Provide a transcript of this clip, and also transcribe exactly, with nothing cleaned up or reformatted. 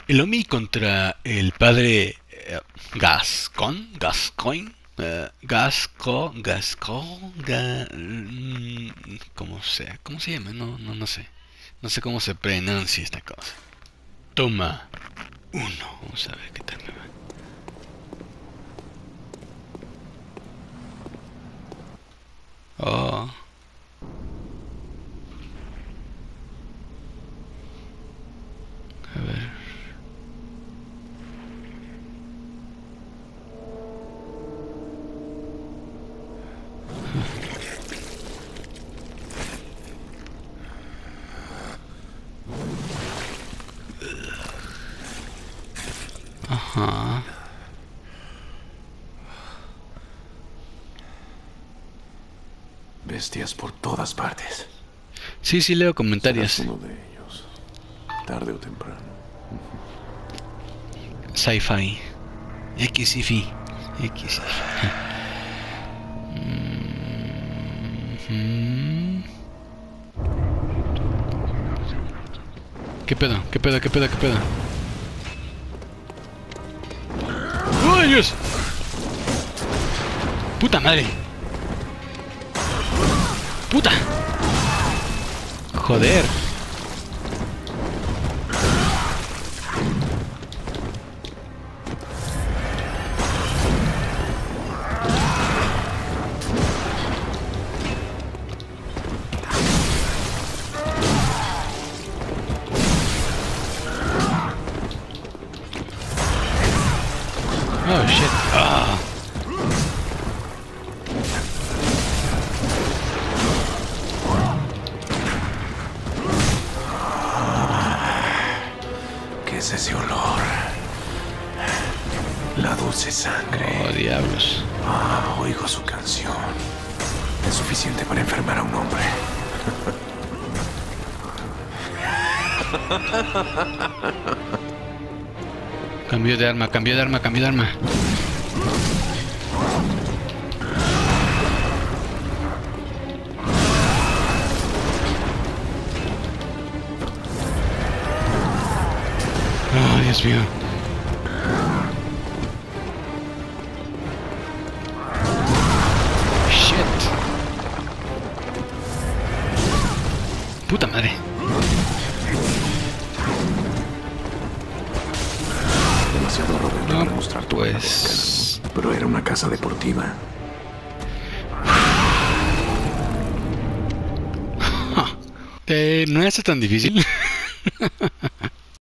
El Omi contra el padre eh, Gascon, Gascoigne, eh, Gasco, Gasco, Ga, mm, ¿cómo se, cómo se llama? No, no, no sé. No sé cómo se pronuncia esta cosa. Toma uno. Vamos a ver qué tal me va. Oh, a ver. Ajá. Bestias por todas partes. Sí, sí leo Serás comentarios. uno de ellos, tarde o temprano. Sci-fi. X y Fi. X y Fi. Mm. ¿Qué pedo? ¿Qué pedo? ¿Qué pedo? ¿Qué pedo? ¡Ay, Dios! ¡Puta madre! ¡Puta! ¡Joder! Oh, shit. Ah. ¿Qué es ese olor? La dulce sangre. Oh, diablos. Ah, oigo su canción. Es suficiente para enfermar a un hombre. Cambio de arma, cambio de arma, cambio de arma. Oh, Dios mío. Shit. Puta madre. Demasiado joven No, para mostrar tu verdadera pues... cara. Pero era una casa deportiva. Eh, no es tan difícil.